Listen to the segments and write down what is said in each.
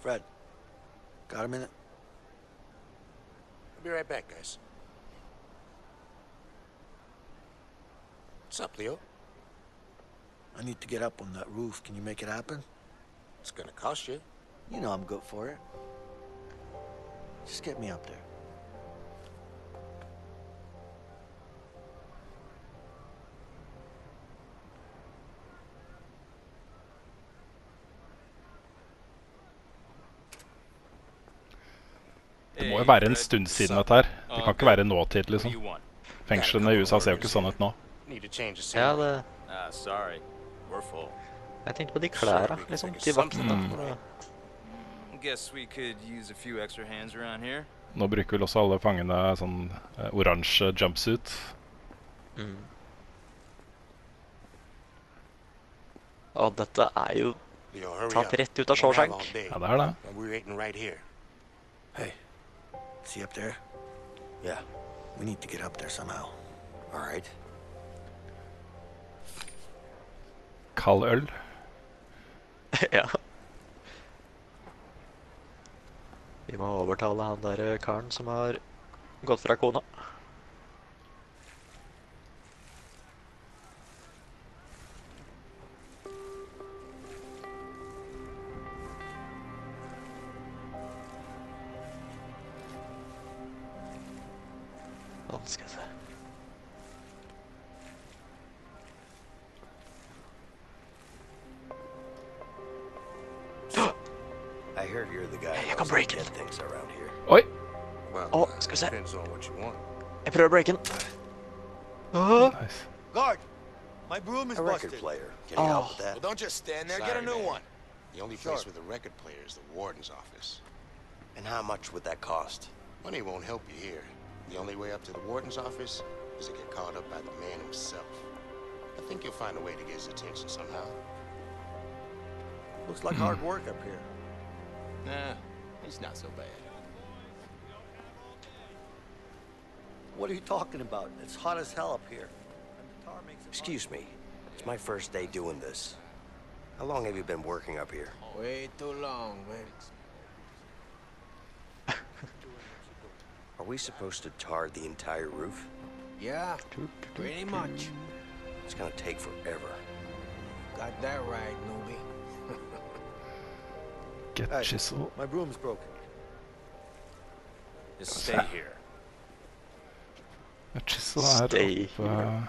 Fred, got a minute? I'll be right back, guys. What's up, Leo? I need to get up on that roof. Can you make it happen? It's gonna cost you. You know I'm good for it. Just get me up there. Det må jo være en stund siden dette her. Det kan ikke være nåtid, liksom. Fengslene i USA ser jo ikke sånn ut nå. Ja, det... Jeg tenkte på de klærne, liksom, de vaktene. Nå bruker vel også alle fangene sånn oransje jumpsuit. Og dette er jo tatt rett ut av Shawshank. Ja, det er det. Hey, see up there? Yeah, we need to get up there somehow. All right. Kald øl. Ja. Vi må overtale han der karen som har gått fra kona. Sånn skal jeg se. I heard you're the guy Jeg kan break it. things around here. Oi! Å, skal vi se. Depends on what you want. Jeg prøver å breake den. Nice. Guard! My broom is A record busted. player. Can you help with that? Well, don't just stand there. Get a Sorry, new man. one. The only Sure. place with a record player is the warden's office. And how much would that cost? Money won't help you here. The only way up to the warden's office is to get called up by the man himself. I think you'll find a way to get his attention somehow. Looks like hard work up here. Nah, he's not so bad. What are you talking about? It's hot as hell up here. Excuse me. It's my first day doing this. How long have you been working up here? Way too long, man. Are we supposed to tar the entire roof? Yeah, pretty much. It's gonna take forever. Got that right, newbie. Get Hey, chisel. my broom's broken. Just stay here. Chisel er Stay oppe...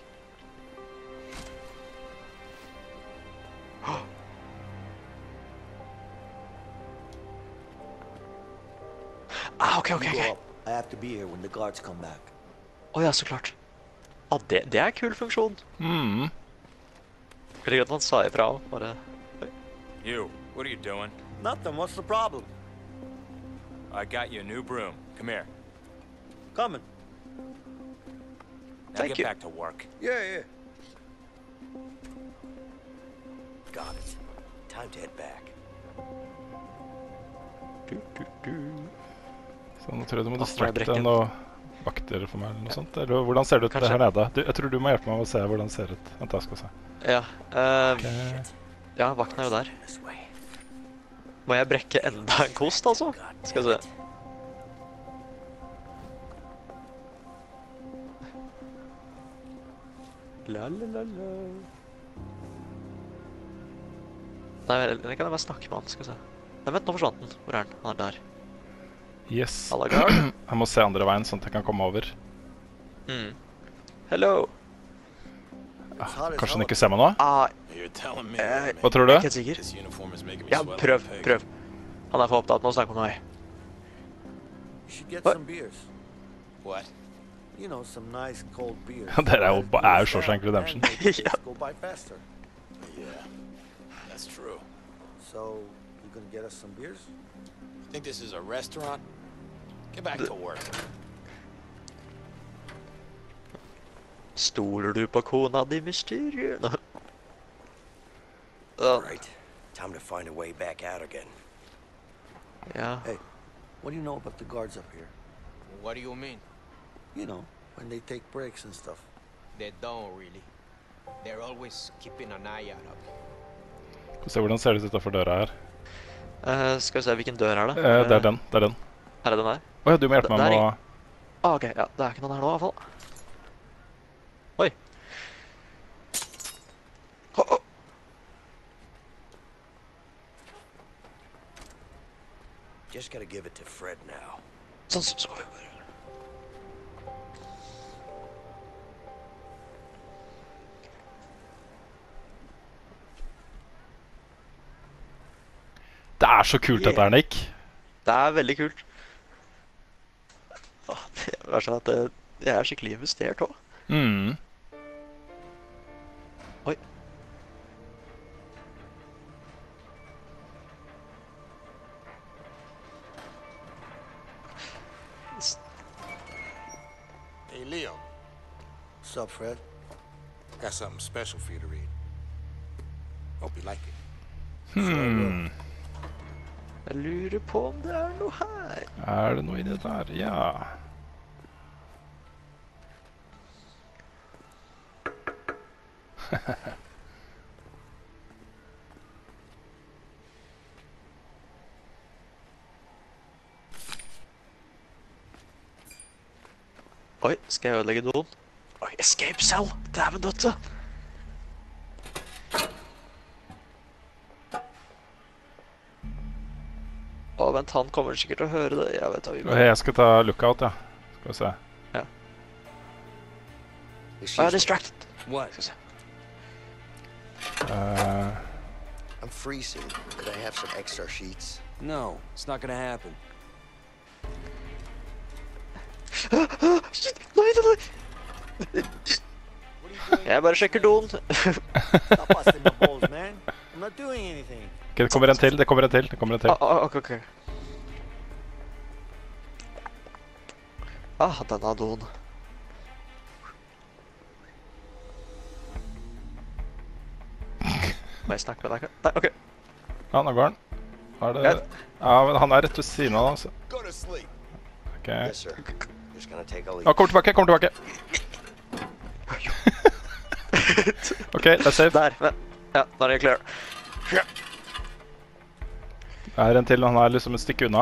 Ah, ok. You go up. I have to be here when the guards come back. Ja, så klart. Ja, det er kul funksjon. Veldig godt at han sa ifra også, bare... You, what are you doing? Nothing. What's the problem? I got you a new broom. Come here. Coming. Now Thank get you. back to work. Yeah. Got it. Time to head back. Så nå tror jeg du må Må jeg distracte brekke den? noen vakter for meg eller noe sånt. Eller hvordan ser det ut Kanskje. her nede? Jeg tror du må hjelpe meg med å se hvordan det ser ut. Vent, jeg skal se. Ja, Ok. ja, vakten er jo der. This way. Må jeg brekke enda en kost, altså? Skal vi se. La. Nei, eller kan jeg bare snakke med han, skal vi se. Nei, vent, nå forsvant den. Hvor er den? Han er der. Yes. Alla guard? Jeg må se andre veien, sånn at jeg kan komme over. Hello. Kanskje han ikke ser meg nå? You're telling me, Hva tror du? Jeg er ikke helt sikker. this uniform is making me Ja, swell. prøv. Han er for opptatt med å snakke med meg. You should get What? some beers. What? You know, some nice cold beers. Dere er jo Shawshank Redemption. And make Ja. days go by faster. Yeah, that's true. So, you gonna get us some beers? Think this is a restaurant? Get back to work. Stoler du på kona di, Mysterio? All right. Time to find a way back out again. Ja. Hey, what do you know about the guards up here? What do you mean? You know, when they take breaks and stuff. They don't really. They're always keeping an eye out up. Se hvordan ser det ut utenfor døra her. Skal vi se, hvilken dør er det? Det er den, det er den. Er det den der? Åja, du må hjelpe meg med å... Ok, ja, det er ikke noen her nå i hvert fall. Oi. Just gotta give it to Fred now. Sånn, så går vi bare. Det er så kult dette her, Nick. Det er veldig kult. Det er sånn at jeg er skikkelig investert også. Oi. Hey, Leo. What's up, Fred? Got something special for you to read. Hope you like it. Jeg lurer på om det er noe her. Er det noe i det der? Ja. Oi, skal jeg ødelegge doen? Oi, escape cell! Dæven døtte! Å, vent, han kommer sikkert til å høre det. Jeg vet hva vi må. Jeg skal ta lookout, ja. Skal vi se. Ja. Distracted. What? Skal vi se. I'm freezing. Could I have some extra sheets? No, it's not gonna happen. Shit, nei. Jeg bare sjekker doen. Stop busting my balls, man. I'm not doing anything. Ok, det kommer en til, det kommer en til, det kommer en til. Ok. Denne doen. Må jeg snakke med deg? Nei, ok. Ja, nå går han. Er det... Ja, men han er rett ved siden av, altså. Go to sleep. Ok. Yes, sir. Just gonna take a leak. Ja, kommer tilbake, kommer tilbake. Ok, det er safe. Der, men... Ja, da er jeg klar. Det er en til, han er liksom et stykke unna.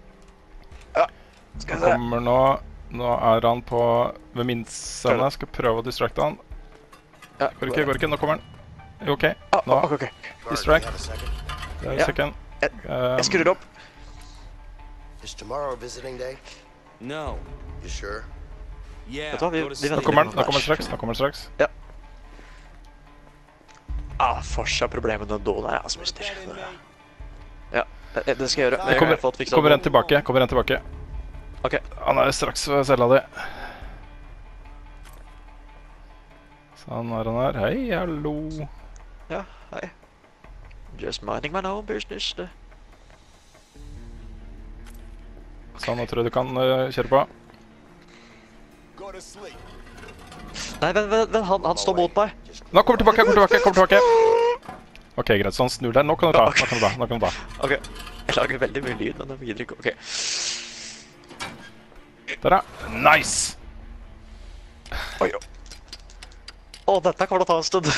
Skal Han vi se. kommer nå... Nå er han på... Ved min scene, skal prøve å distracte han. Ja, Går ikke, nå kommer han. Jo, ok, nå. Ok. Distract. Have a second? Det er Ja. second. Jeg skrur opp. Is tomorrow a visiting day? No. You sure? Yeah, Vet du hva, vi go to Nå sleep. kommer han, nå kommer han straks, nå kommer han straks. Fortsatt problemet med den doen her, altså, mister. Ja, det skal jeg gjøre. Det kommer en tilbake, Ok. Han er straks ved cella di. Sånn er han her. Hei, hallo. Ja, hei. Just minding my own business. Sånn, nå tror jeg du kan kjøre på. Go to sleep. Nei, vent, han står mot meg. Nå, kommer tilbake. Ok, greit, så han snur der. Nå kan du ta. Ok, jeg lager veldig mye lyd, men det videre ikke. Ok. Der, ja. Nice! Oi. Dette kan det ta en stund.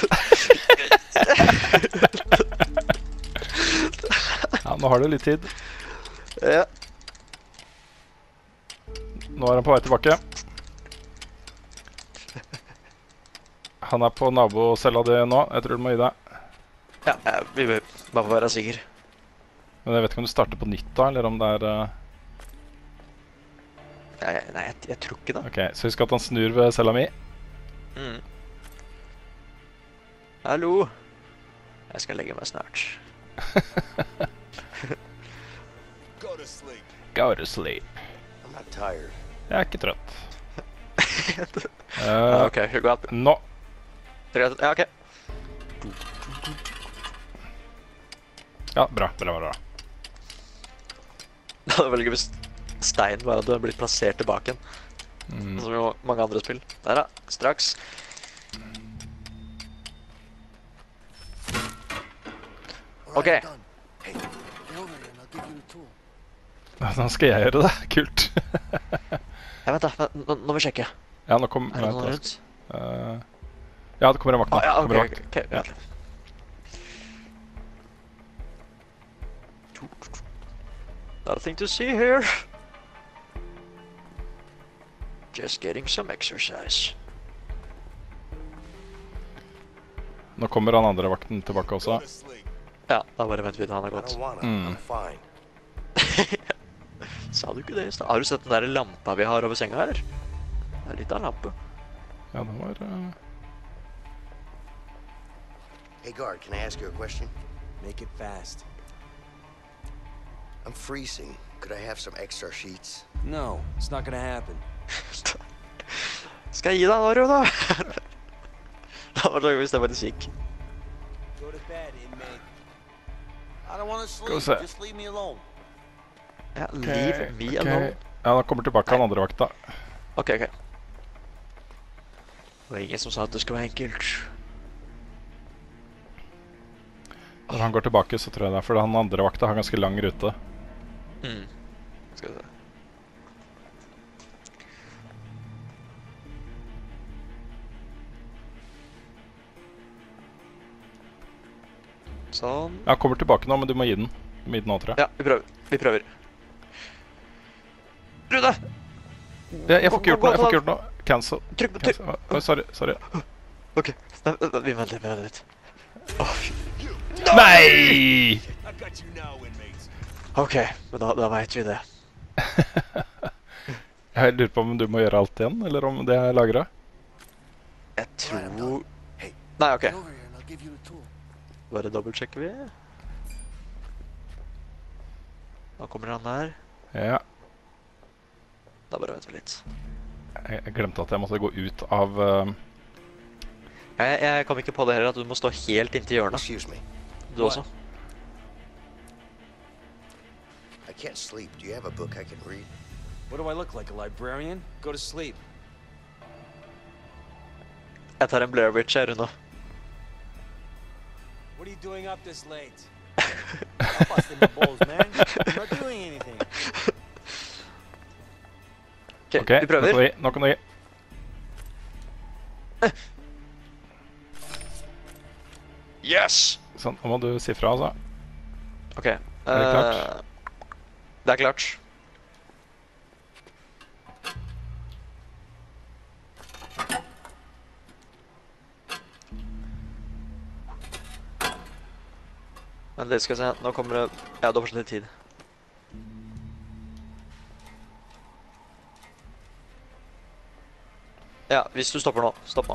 Ja, nå har du litt tid. Ja. Nå er han på vei tilbake. Han er på nabocella di nå. Jeg tror du må gi deg. Ja, vi bør bare være sikker. Men jeg vet ikke om du starter på nytt da, eller om det er... Nei, jeg tror ikke det. Ok, så husk at han snur ved cella mi. Hallo. Jeg skal legge meg snart. Go to sleep. Go to sleep. I'm not tired. Jeg er ikke trøtt. Ok, gå opp. Nå. Ja, ok. Ja, bra. Det hadde veldig gøy hvis steinen bare hadde blitt plassert tilbake igjen. Som i mange andre spill. Der da, straks. Ok. Hey, get over here and I'll give you the tool. Nå skal jeg gjøre det. Kult. Ja, vent da, nå må vi sjekke. Ja, nå kom... Er det noen rundt? Ja, det kommer en vakt nå. Ja, Kommer en ok, vakt. ja. Nothing to see here. Just getting some exercise. Nå kommer han andre vakten tilbake også. Ja, da bare venter vi til han har I gått. don't wanna. I'm fine. Sa du ikke det i stad? Har du sett den der lampa vi har over senga her? Det er litt av en lampe. Ja, det var... Hey, guard, can I ask you a question? Make it fast. I'm freezing. Could I have some extra sheets? No, it's not gonna happen. Skal jeg gi deg Ario da? Da var det hvis det faktisk gikk. Go to bed, inmate. I don't want to Skal vi sleep. se. Just leave me alone. Ja, leave me alone. Ja, da kommer tilbake han andre vakta. Ok. Det var ingen som sa at det skulle være enkelt. Når han går tilbake, så tror jeg det er fordi han andre vakta har ganske lang rute. Skal vi se. Sånn. Ja, han kommer tilbake nå, men du må gi den. Du må gi den nå, tror jeg. Ja, vi prøver. Rune! Jeg får ikke gjort noe. Cancel. Trykk på trykk. Oi, sorry. Ok, vi venter litt. Åh, fy. Nei! I got you now, inmates. Ok, men da vet vi det. Jeg lurer på om du må gjøre alt igjen, eller om det er lagret. Jeg tror... Hey, Nei, ok. get over here and I'll give you the tool. Bare dobbeltsjekker vi. Nå kommer han der. Ja, Da bare venter vi litt. jeg glemte at jeg måtte gå ut av... Jeg kom ikke på det heller, at du må stå helt inntil hjørnet. Excuse me. Du også. I can't sleep. Do you have a book I can read? What do I look like, a librarian? Go to sleep. Jeg tar en Blair Witch her, Rune. What are you doing up this late? I'm busting my balls, man. I'm not doing anything. Ok, vi prøver. nå kan du gi. Yes! Sånn, nå må du si fra, altså. Ok. Er det klart? Det er klart. Men det skal jeg se, nå kommer det... Ja, du har fortsatt litt tid. Ja, hvis du stopper nå. Stopp nå.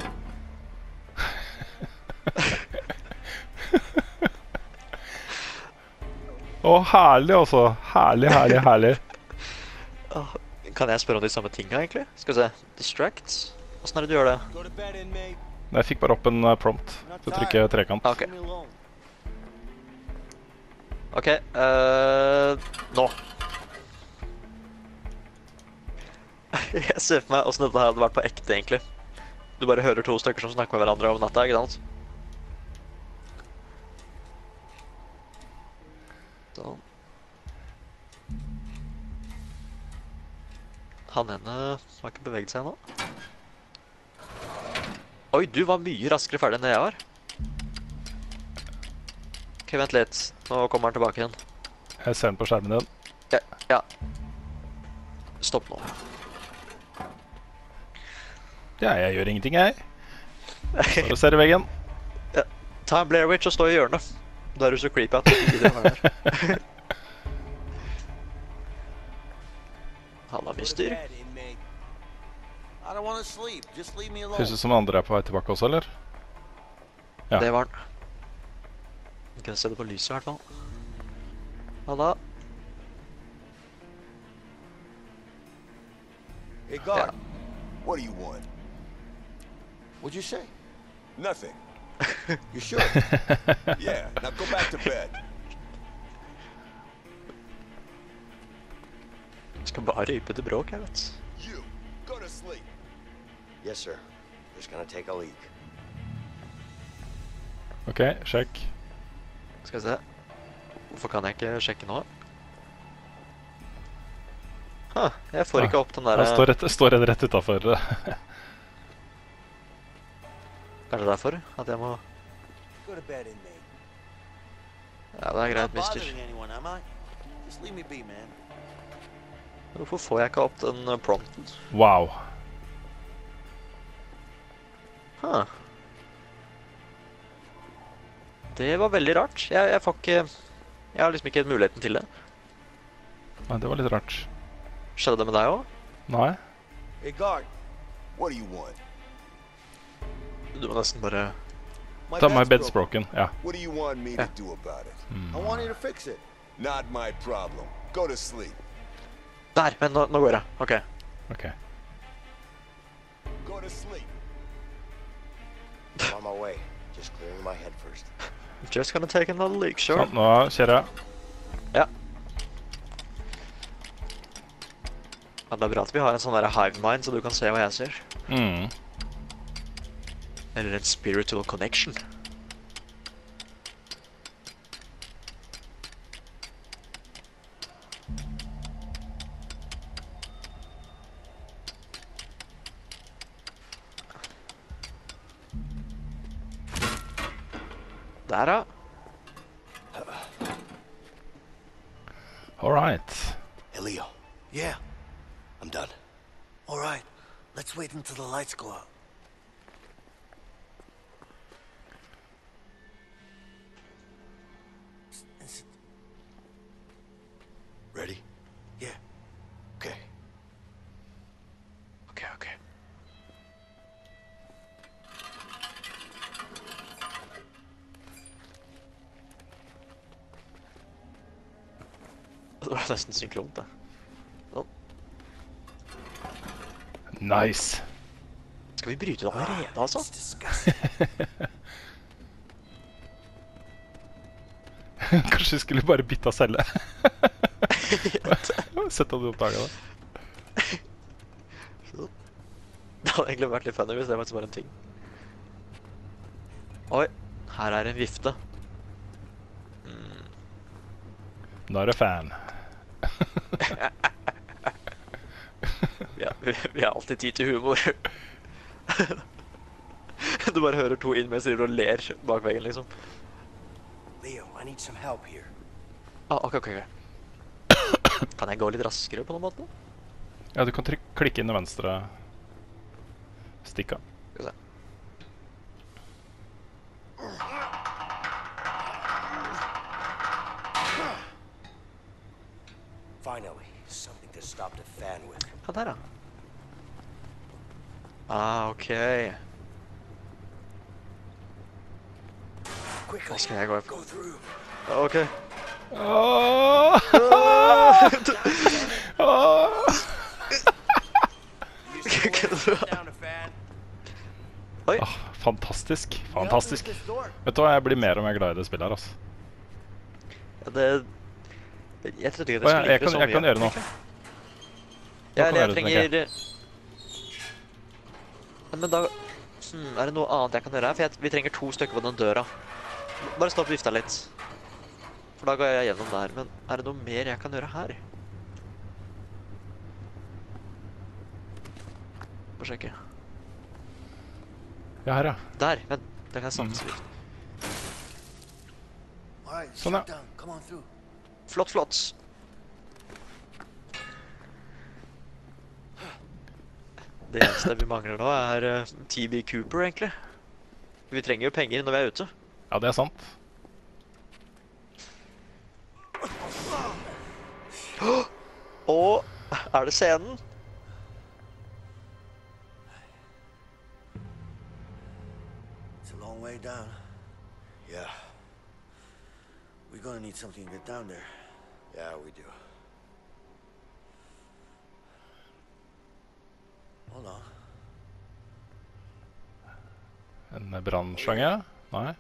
Å, herlig altså. Herlig. Kan jeg spørre om de samme tingene, egentlig? Skal vi se. Distract? Hvordan er det du gjør det? Go to bed, inmate. Jeg fikk bare opp en prompt. Så trykker jeg trekant. Ok. Leave me alone. Ok, nå. Jeg ser for meg hvordan dette her hadde vært på ekte, egentlig. Du bare hører to stykker som snakker med hverandre om natta, ikke sant? Sånn. Han ene har ikke beveget seg nå. Oi, du var mye raskere ferdig enn det jeg var. Ok, vent litt. Nå kommer han tilbake igjen. Jeg ser den på skjermen din. Ja. Stopp nå. Ja, jeg gjør ingenting, jeg. Bare ser i veggen. Ta en Blair Witch og stå i hjørnet. Da er du så creepy at du ikke gidder å være der. Han har mye Go to styr. bed, inmate. I don't want to sleep. Just leave me alone. Høres ut som andre er på vei tilbake også, eller? Ja. Det var han. Vi kan se det på lyset i hvert fall. Halla. Hey, guard, Ja. what do you want? What'd you say? Nothing. You sure? Yeah, now go back to bed. Jeg skal bare rype til bråk, jeg vet. You, go to sleep. Yes, sir. Just gonna take a leak. Ok, sjekk. Skal vi se. Hvorfor kan jeg ikke sjekke nå? Jeg får ikke opp den der... Han står rett utenfor. Kanskje derfor at jeg må... Go to bed, inmate. Ja, det er greit, I'm not mister. bothering anyone, am I? Just leave me be, man. Hvorfor får jeg ikke opp den prompten? Wow. Huh. Det var veldig rart. Jeg får ikke... Jeg har liksom ikke muligheten til det. Nei, det var litt rart. Skjedde det med deg også? Nei. Hey, guard. What do you want? Du må nesten bare... Ta my bed's broken, ja. What do you want me to do about it? I want you to fix it. Not my problem. Go to sleep. Der, men nå går jeg. Ok. Ok. Go to sleep. I'm on my way. Just clearing my head first. Just gonna take another leak, sure. Sånn, nå kjører jeg. Ja. Ja, det er bra at vi har en sånn der hive mind, så du kan se hva jeg ser. Eller en spiritual connection. Der, ja. All right. Hey, Leo. Yeah. I'm done. All right. Let's wait until the lights go out. Ready? Yeah. Okay. Ok, ok. Det var nesten synkront, det. Sånn. Nice. Skal vi bryte ut allerede, altså? It's disgusting. Kanskje vi skulle bare bytte celle. Sett at du oppdaget det. Det hadde egentlig vært litt funny hvis det faktisk var en ting. Oi, her er en vifte. Nå er det fan. Ja, vi har alltid tid til humor. Du bare hører to inn mens de driver og ler bak veggen, liksom. Leo, I need some help here. Ah, ok. Kan jeg gå litt raskere på noen måte? Ja, du kan klikke inn i venstre stikka. Skal vi se. Finally, something to stop the fan with. Ja, der, ja. Ah, ok. Hva skal jeg gå for? Go through. Ok. Down the fan. Oi. Fantastisk. Help me with Fantastisk. this door. Vet du hva, jeg blir mer og mer glad i det spillet her, altså. Ja, det... Jeg trodde ikke Å det ja, skulle like det så mye. jeg kan gjøre noe. Ja, kan eller gjøre jeg det, trenger... Men da... er det noe annet jeg kan gjøre her? For vi trenger 2 stykker på den døra. Bare stopp vifta litt. For da går jeg gjennom der. Men er det noe mer jeg kan gjøre her? Få sjekke. Ja, her, ja. Der, vent. Der kan jeg satse litt. All right, Sånn, shut ja. down. Come on through. Flott. Det eneste vi mangler nå er TB Cooper, egentlig. Vi trenger jo penger når vi er ute. Ja, det er sant. Og er det scenen? It's a long way down. Yeah, We're gonna need something to get down there. yeah, we do. Hold on. En brannslange? Nei.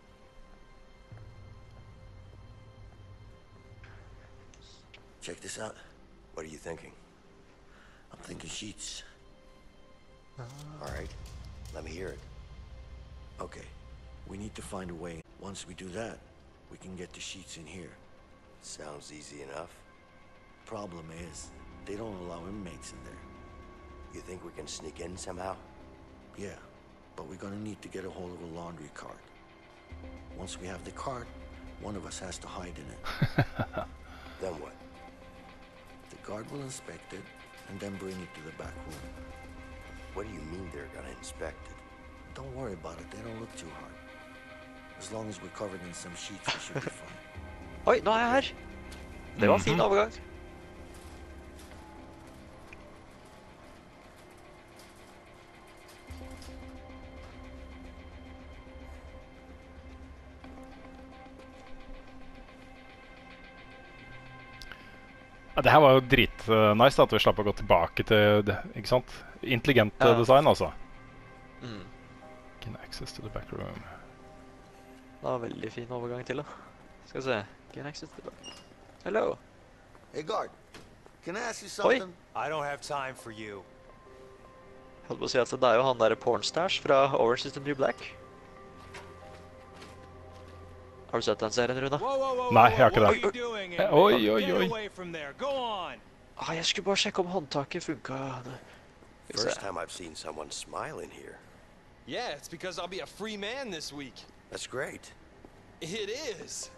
Check this out. What are you thinking? I'm thinking sheets. All right, let me hear it. Okay, we need to find a way. Once we do that, we can get the sheets in here. Sounds easy enough. Problem is, they don't allow inmates in there. You think we can sneak in somehow? Yeah, but we're gonna need to get a hold of a laundry cart. Once we have the cart, one of us has to hide in it. Then what? The guard will inspect it and then bring it to the back room. What do you mean they're gonna inspect it? Don't worry about it. They don't look too hard. As long as we're covered in some sheets, we should be fine. Oi, nå er jeg her. Det var en fin overgang. Ja, det her var jo dritnice at vi slapp å gå tilbake til det, ikke sant? Intelligent design, altså. Gain access to the back room. Det var en veldig fin overgang til, da. Skal vi se. Gain access to the back. Hello. Hey, guard. Can I ask you something? I don't have time for you. Jeg holdt på å si at det er jo han der pornstash fra Orange is the New Black. Har du sett den serien, Rune? Nei, jeg har ikke det. What are you doing? Oi, oi, Get oi. away from there. Go on. Ah, jeg skulle bare sjekke om håndtaket funka. First time I've seen someone smile in here. Yeah, it's because I'll be a free man this week. That's great. It is.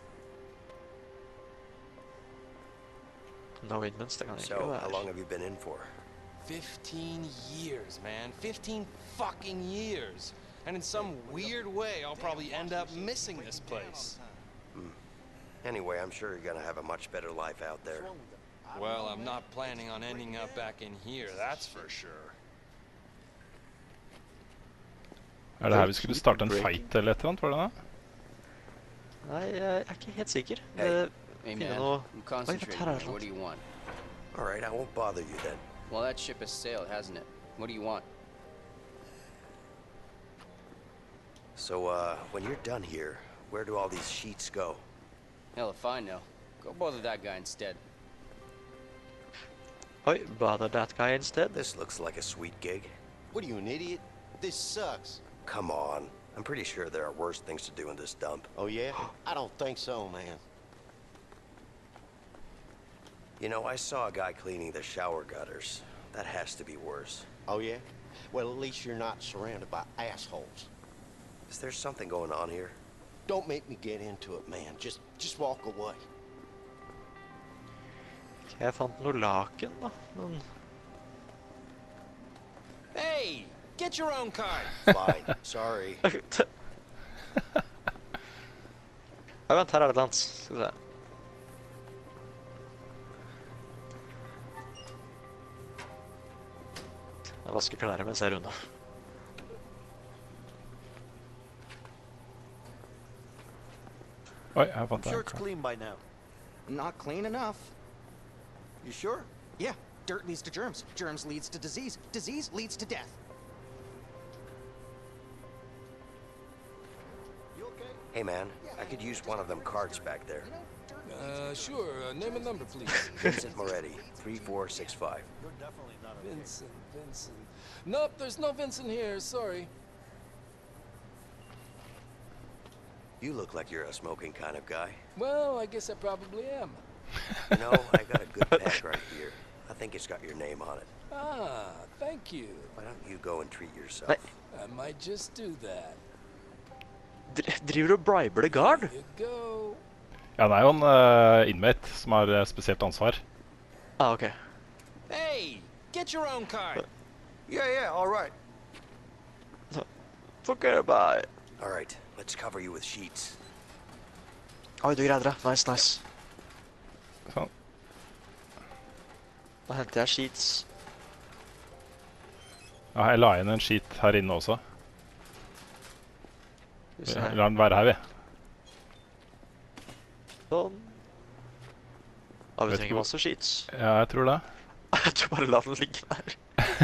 No inmates, det kan ikke So, how være. long have you been in for? 15 years, man. 15 fucking years. And in some weird way, I'll probably end up missing this place. Anyway, I'm sure you're gonna have a much better life out there. Well, I'm not planning on ending up back in here, that's for sure. Er det her vi skulle starte en fight eller et eller annet, var det da? Nei, jeg er ikke helt sikker. Hey. Hey Finne man, noe... I'm concentrating. her er det What do you want? All right, I won't bother you then. Well, that ship has sailed, hasn't it? What do you want? So, when you're done here, where do all these sheets go? Hell if I know. Go bother that guy instead. Oi, bother that guy instead. This looks like a sweet gig. What are you, an idiot? This sucks. Come on. I'm pretty sure there are worse things to do in this dump. Oh, yeah? I don't think so, man. You know, I saw a guy cleaning the shower gutters. That has to be worse. Oh, yeah? Well, at least you're not surrounded by assholes. Is there something going on here? Don't make me get into it, man. Just walk away. Jeg fant noe laken, da. Men... Hey, get your own card. Fine. Sorry. Ja, vent, her er det et eller annet. Skal vi se. Jeg vasker klærne mens jeg er unna. Oi, jeg fant I'm sure det. it's clean by now. Not clean enough. You sure? Yeah, dirt leads to germs. Germs leads to disease. Disease leads to death. You okay? Hey, man. I could use one of them carts back there. Sure. Name and number, please. Vincent Moretti, 3465. You're definitely not okay. Vincent. Nope, there's no Vincent here. Sorry. You look like you're a smoking kind of guy. Well, I guess I probably am. You know, I got a good pack right here. I think it's got your name on it. Ah, thank you. Why don't you go and treat yourself? Nei, I might just do that. driver du og briber the guard? Here you go. Ja, det er jo en inmate som har spesielt ansvar. Ah, ok. Hey, get your own card. Yeah, all right. Forget about it. All right, let's cover you with sheets. Oi, du greide det. Nice, nice. Sånn. Da henter jeg sheets. Ja, jeg la inn en sheet her inne også. Skal vi se La her. den være her, vi. Sånn. Ja, vi Vet trenger ikke masse sheets. Ja, jeg tror det. Jeg tror bare la den ligge der.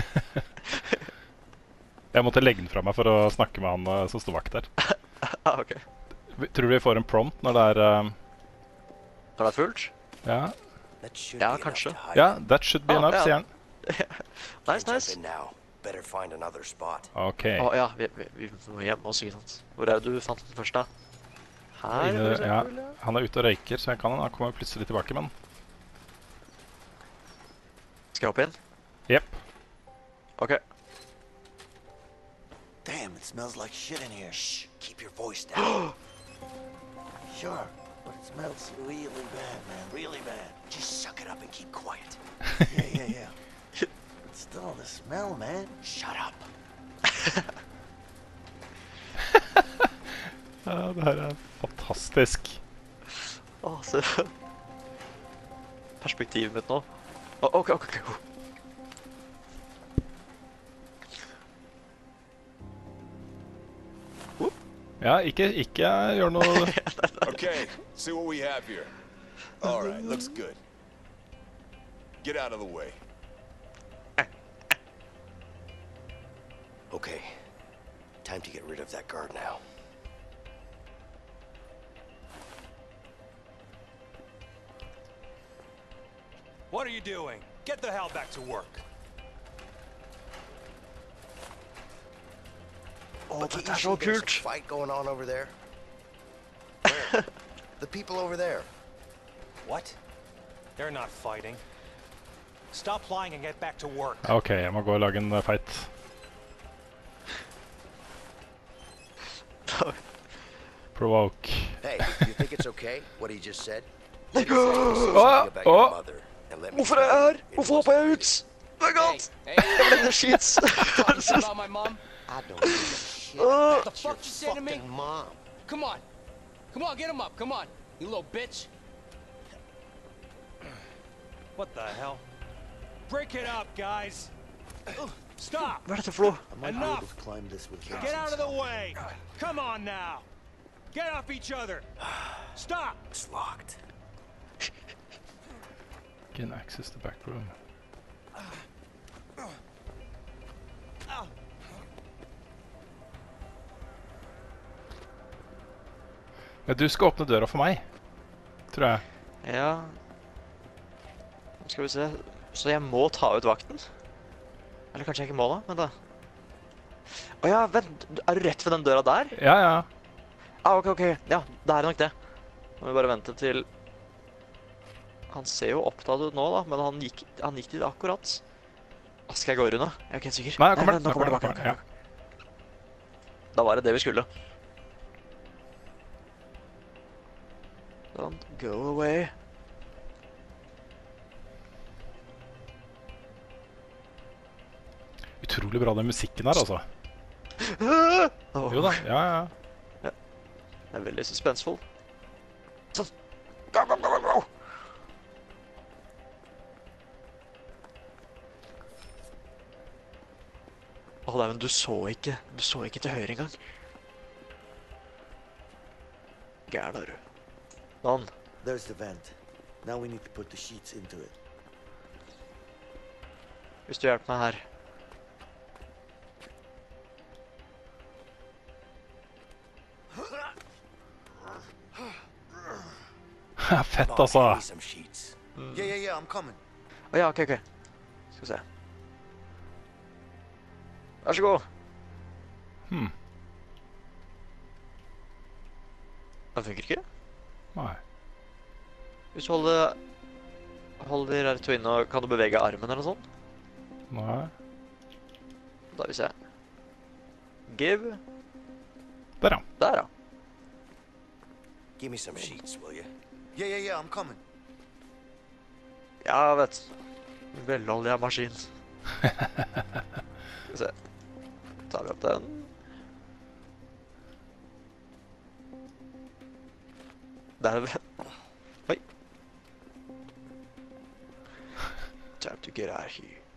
Jeg måtte legge den fra meg for å snakke med han som stod vakt der. Ah, ok. Tror du vi får en prompt når det er... Når det er fullt? Ja, That should Ja, be enough kanskje. to hide ja, them. that should be Ah, enough, ja. sier han. Nice, Jump nice. in now. Better find another spot. Ok. Å ja, vi må hjem også, ikke sant? Hvor er det du fant den først da? Her, Inne, for ja, eksempel, ja. han er ute og røyker, så jeg kan han kommer plutselig tilbake, men... Skal jeg opp inn? Jep. Ok. Damn, it smells like shit in here. Shh, keep your voice down. Sure. but it smells really bad, man. Really bad. Just suck it up and keep quiet. Yeah. But still, the smell, man. Shut up. Ja, det her er fantastisk. Åh, se. Perspektivet mitt nå. Ok. Ja, ikke gjør noe... Okay, see what we have here. All right, looks good. Get out of the way. Okay. Time to get rid of that guard now. What are you doing? Get the hell back to work. Oh, but but that's you so see there's cute. a fight going on over there? Where? The people over there. What? They're not fighting. Stop lying and get back to work. Ok, jeg må gå og lage en fight. Provoke. Hey, you think it's okay what he just said? Hvorfor er jeg her? Hvorfor hopper jeg ut? Oh my god! Jeg ble det shit. Talking about my mom? I don't give a shit. What the fuck you say to me? Fucking mom. Come on. Come on, get him up. Come on, you little bitch. What the hell? Break it up, guys. Stop. Hva er dette for noe? I might be Enough. able to climb this with Get out of the way. Come on now. Get off each other. Stop. It's locked. Gain access to back room. Ja, du skal åpne døra for meg, tror jeg. Ja. Nå skal vi se. Så jeg må ta ut vakten? Eller kanskje jeg ikke må da? Vent da. Åja, vent. Er du rett ved den døra der? Ja. Ok. Ja, det er nok det. Nå må vi bare vente til... Han ser jo opptatt ut nå da, men han gikk dit akkurat. Skal jeg gå rundt da? Jeg er ikke helt sikker. Nei, nå kommer det tilbake. Ja. Da var det det vi skulle. Don't go away. Utrolig bra den musikken her, altså. Jo da, ja. Det er veldig suspensfull. Sånn. Go! Men du så ikke til høyre engang. Gæren er du. Sånn. There's the vent. Now we need to put the sheets into it. Hvis du hjelper meg her. Fett, altså. Yeah, I'm coming. Ja, ok. Skal vi se. Vær så god. Den funker ikke? Nei. Hvis du holder R2 inne, kan du bevege armen eller noe sånt? Nei. Da vil vi se. Give. Der, ja. Der, ja. Give me some sheets, will you? Yeah, I'm coming. Ja, vet du. Velholdig av maskin. Skal vi se. Tar vi opp den. Der er det. Oi. Time to get out of here.